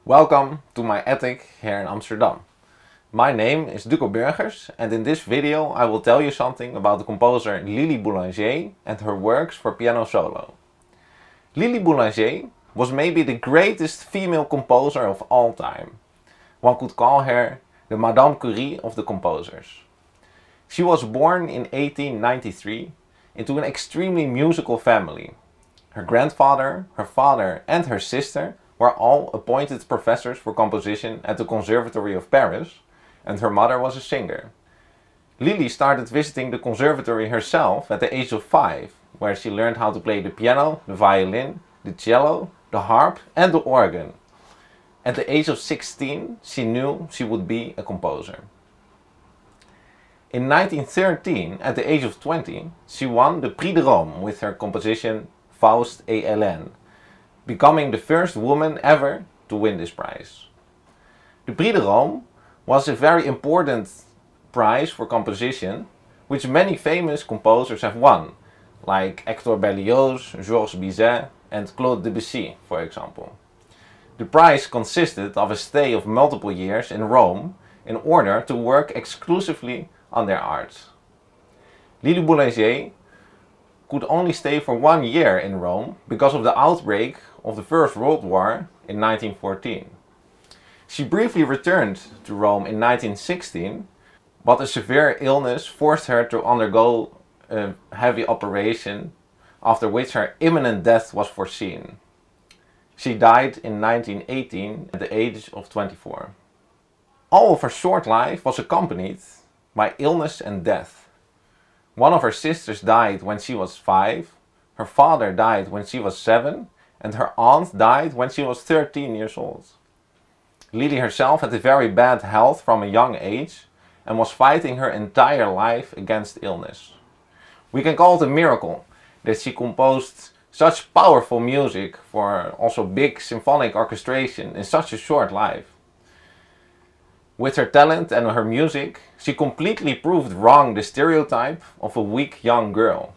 Welcome to my attic here in Amsterdam. My name is Duco Burgers and in this video I will tell you something about the composer Lili Boulanger and her works for piano solo. Lili Boulanger was maybe the greatest female composer of all time. One could call her the Madame Curie of the composers. She was born in 1893 into an extremely musical family. Her grandfather, her father and her sister were all appointed professors for composition at the Conservatory of Paris, and her mother was a singer. Lili started visiting the conservatory herself at the age of 5, where she learned how to play the piano, the violin, the cello, the harp and the organ. At the age of 16, she knew she would be a composer. In 1913, at the age of 20, she won the Prix de Rome with her composition Faust et Hélène, becoming the first woman ever to win this prize. The Prix de Rome was a very important prize for composition, which many famous composers have won, like Hector Berlioz, Georges Bizet and Claude Debussy, for example. The prize consisted of a stay of multiple years in Rome in order to work exclusively on their art. Lili Boulanger could only stay for 1 year in Rome because of the outbreak of the First World War in 1914. She briefly returned to Rome in 1916, but a severe illness forced her to undergo a heavy operation, after which her imminent death was foreseen. She died in 1918 at the age of 24. All of her short life was accompanied by illness and death. One of her sisters died when she was 5, her father died when she was 7, and her aunt died when she was 13 years old. Lili herself had a very bad health from a young age and was fighting her entire life against illness. We can call it a miracle that she composed such powerful music for also big symphonic orchestration in such a short life. With her talent and her music, she completely proved wrong the stereotype of a weak young girl.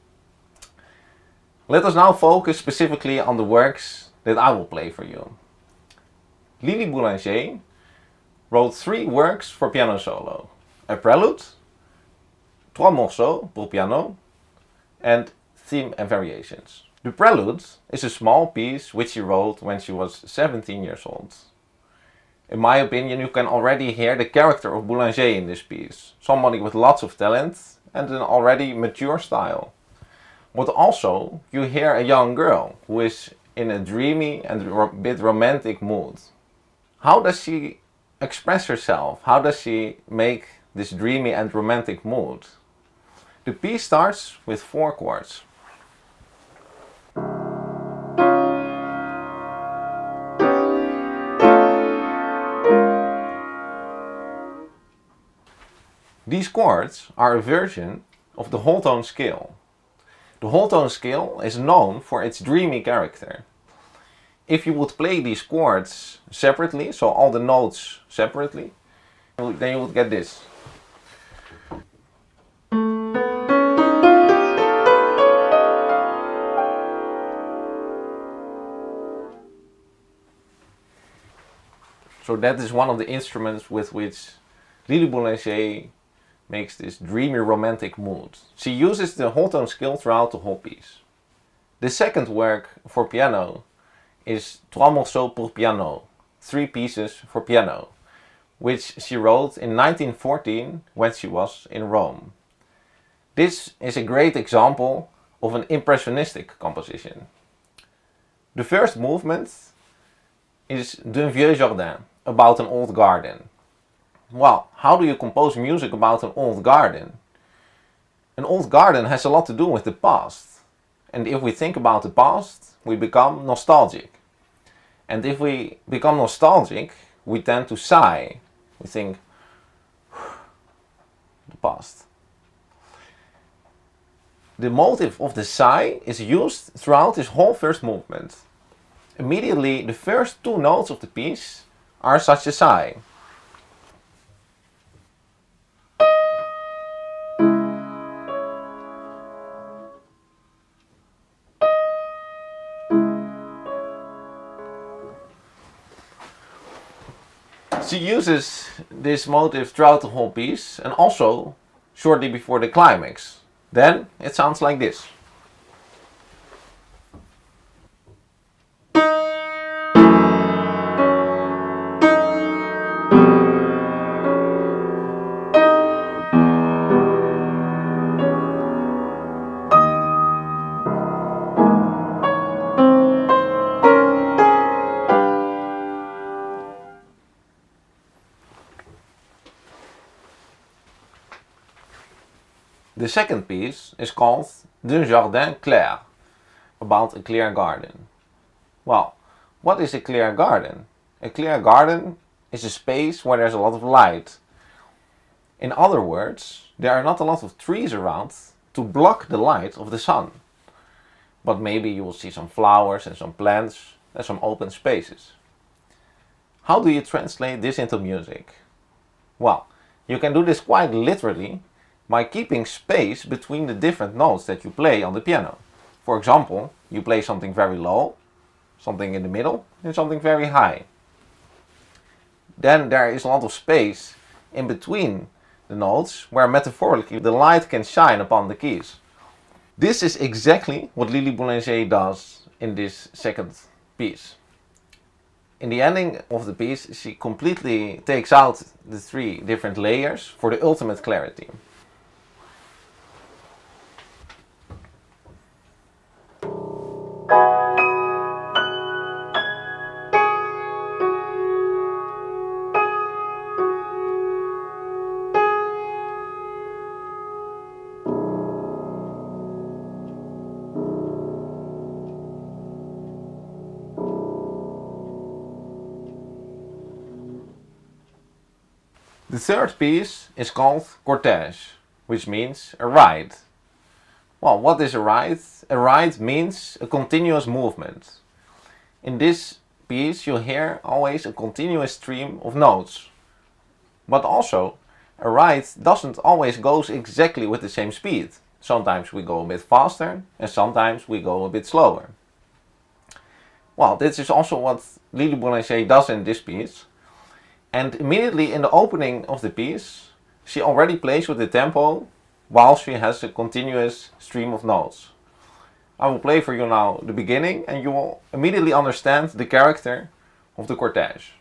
Let us now focus specifically on the works that I will play for you. Lili Boulanger wrote 3 works for piano solo: a prelude, 3 morceaux pour piano, and theme and variations. The prelude is a small piece which she wrote when she was 17 years old. In my opinion, you can already hear the character of Boulanger in this piece. Somebody with lots of talent and an already mature style. But also, you hear a young girl who is in a dreamy and a bit romantic mood. How does she express herself? How does she make this dreamy and romantic mood? The piece starts with 4 chords. These chords are a version of the whole tone scale. The whole tone scale is known for its dreamy character. If you would play these chords separately, so all the notes separately, then you would get this. So that is one of the instruments with which Lili Boulanger makes this dreamy romantic mood. She uses the whole tone scale throughout the whole piece. The second work for piano is 3 morceaux pour piano, 3 pieces for piano, which she wrote in 1914 when she was in Rome. This is a great example of an impressionistic composition. The first movement is D'un vieux jardin, about an old garden. Well, how do you compose music about an old garden? An old garden has a lot to do with the past. And if we think about the past, we become nostalgic. And if we become nostalgic, we tend to sigh. We think, the past. The motive of the sigh is used throughout this whole first movement. Immediately, the first 2 notes of the piece are such a sigh. She uses this motive throughout the whole piece and also shortly before the climax. Then it sounds like this. The second piece is called D'un Jardin Clair, about a clear garden. Well, what is a clear garden? A clear garden is a space where there's a lot of light. In other words, there are not a lot of trees around to block the light of the sun. But maybe you will see some flowers and some plants and some open spaces. How do you translate this into music? Well, you can do this quite literally by keeping space between the different notes that you play on the piano. For example, you play something very low, something in the middle, and something very high. Then there is a lot of space in between the notes where metaphorically the light can shine upon the keys. This is exactly what Lili Boulanger does in this second piece. In the ending of the piece, she completely takes out the three different layers for the ultimate clarity. The third piece is called Cortège, which means a ride. Well, what is a ride? A ride means a continuous movement. In this piece you hear always a continuous stream of notes. But also, a ride doesn't always go exactly with the same speed. Sometimes we go a bit faster and sometimes we go a bit slower. Well, this is also what Lili Boulanger does in this piece. And immediately in the opening of the piece, she already plays with the tempo while she has a continuous stream of notes. I will play for you now the beginning and you will immediately understand the character of the cortège.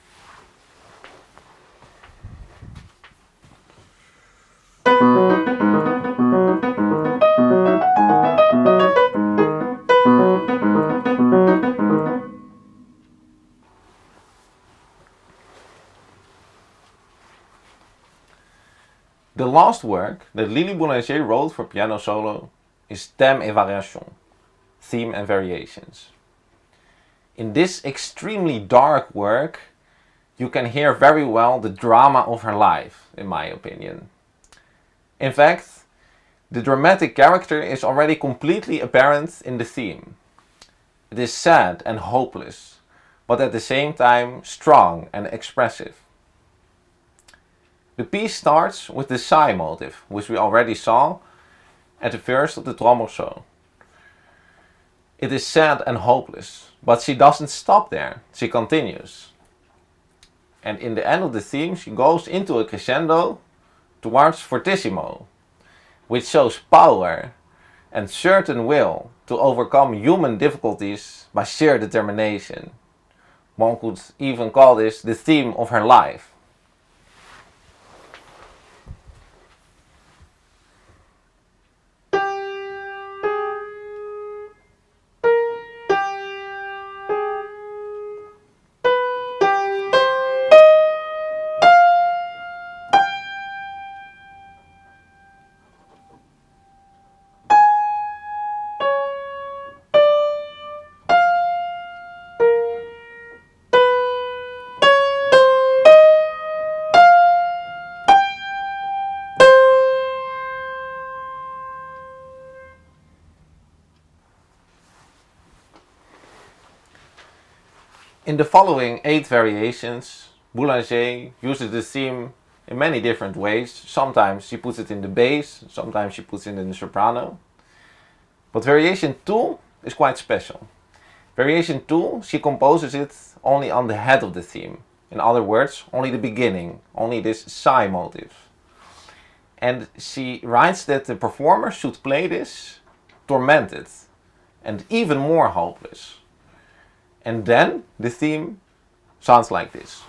The last work that Lili Boulanger wrote for piano solo is Thème et Variation, Theme and Variations. In this extremely dark work, you can hear very well the drama of her life, in my opinion. In fact, the dramatic character is already completely apparent in the theme. It is sad and hopeless, but at the same time strong and expressive. The piece starts with the sigh motive, which we already saw at the first of the Trois Morceaux. It is sad and hopeless, but she doesn't stop there, she continues. And in the end of the theme she goes into a crescendo towards fortissimo, which shows power and certain will to overcome human difficulties by sheer determination. One could even call this the theme of her life. In the following 8 variations, Boulanger uses the theme in many different ways. Sometimes she puts it in the bass, sometimes she puts it in the soprano. But variation 2 is quite special. Variation 2, she composes it only on the head of the theme. In other words, only the beginning, only this sigh motive. And she writes that the performer should play this tormented and even more hopeless. And then the theme sounds like this.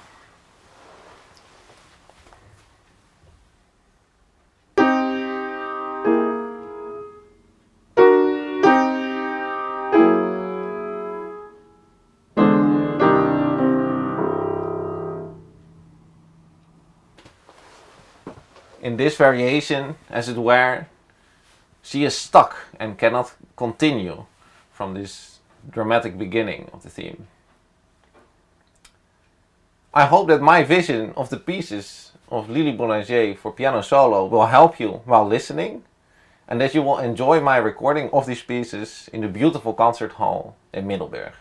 In this variation, as it were, she is stuck and cannot continue from this dramatic beginning of the theme. I hope that my vision of the pieces of Lili Boulanger for piano solo will help you while listening, and that you will enjoy my recording of these pieces in the beautiful concert hall in Middelburg.